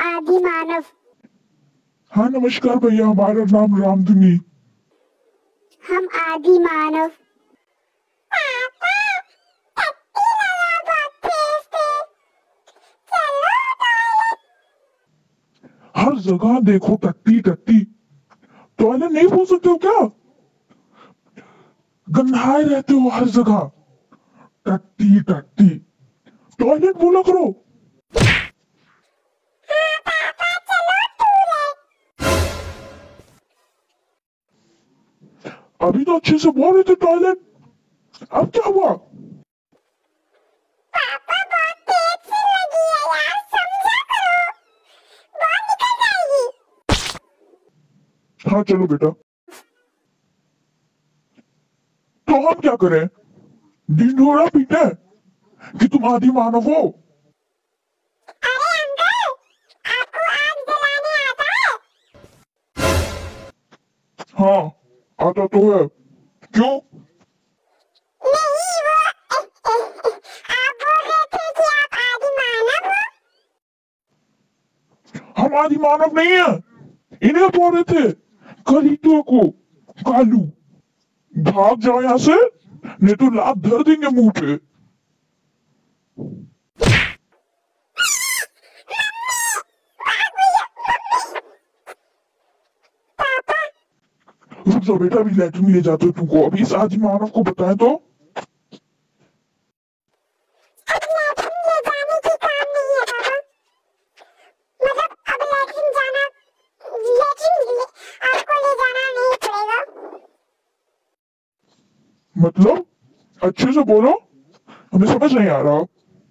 आदि मानव। हाँ नमस्कार भैया, हमारा नाम रामधनी। हम आदि मानव। हर जगह देखो टट्टी टट्टी। टॉयलेट नहीं बोल सकते हो क्या? गंधाए रहते हो हर जगह। टट्टी टट्टी, टॉयलेट बोला करो। अभी तो अच्छे से बोल रहे थे टॉयलेट, अब क्या हुआ? पापा बहुत तेज से लगी है यार, समझा करो, बहुत निकल जाएगी। हाँ चलो बेटा, तो हम क्या करें? ढिंढोरा पीटे कि तुम आदि मानव हो? अरे अंकल, आपको आग जलाने आता है? हाँ आता तो है, क्यों? नहीं वो आप बोल रहे थे कि आप आदि मानव हो। हम आदि मानव नहीं है, इन्हें बोल रहे थे कलीटो को। कालू, भाग जाओ यहाँ से, नहीं तो लात धर देंगे मुंह पे। रुक जाओ बेटा, अभी लेटरिन ले जाते हो तुमको। अभी इस आदि मानव को बताएं तो। अब लैट्रिन ले जाने की काम नहीं है पापा, मतलब अब लैट्रिन जाना, आपको ले जाना नहीं पड़ेगा। मतलब अच्छे से बोलो, हमें समझ नहीं आ रहा।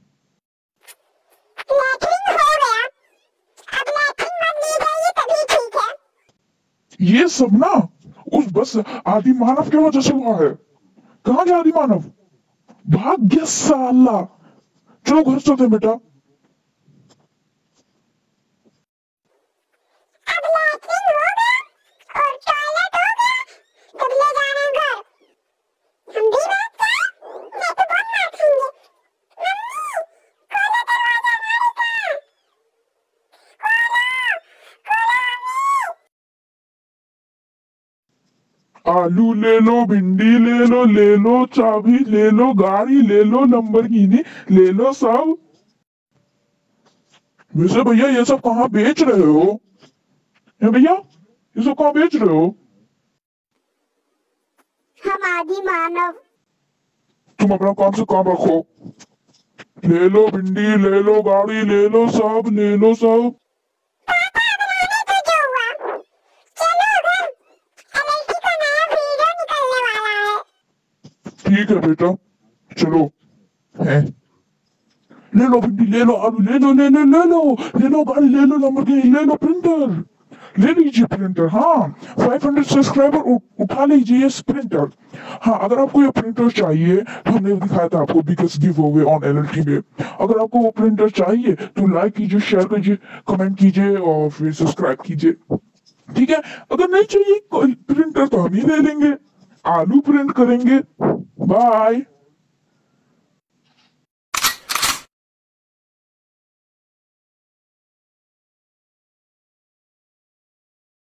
लैट्रिन हो गया, अब लैट्रिन मत ले जाइए तभी ठीक है। ये सब ना उस बस आदि मानव की वजह से हुआ है। कहाँ गया आदि मानव? भाग गया साला। चलो घर चलते हैं बेटा। अब लैट्रिन हो गया और टॉयलेट हो गया, तब ले जाना घर। हम भी बैठ जाए, नहीं तो बहुत मार खाएंगे। मम्मी, खोलो दरवाजा हमारे का, खोलो, खोलो मम्मी। आलू ले लो, भिंडी ले लो, चाबी ले लो, गाड़ी ले लो, लंबरगिनी ले लो, सब। वैसे भैया ये सब कहाँ बेच रहे हो? है भैया, ये सब कहाँ बेच रहे हो? हम आदि मानव। तुम अपना काम से काम रखो। ले लो भिंडी ले लो, गाड़ी ले लो, सब ले लो सब। पापा बनाने तो जो हुआ, चलो घर, एलएलटी का नया वीडियो निकलने वाला है। ठीक है बेटा, चलो। है, ले लो भिंडी ले लो, आलू ले लो, ले लो गाड़ी ले लो, लंबरगिनी ले लो, प्रिंटर ले लीजिए, प्रिंटर। हाँ 500 सब्सक्राइबर उठा लीजिए इस प्रिंटर। हाँ अगर आपको ये प्रिंटर चाहिए तो हमने दिखाया था आपको biggest giveaway on LLT में। अगर आपको वो प्रिंटर चाहिए तो लाइक कीजिए, शेयर कीजिए, कमेंट कीजिए और फिर सब्सक्राइब कीजिए। ठीक है, अगर नहीं चाहिए प्रिंटर तो हम ही ले लेंगे, आलू प्रिंट करेंगे। बाय।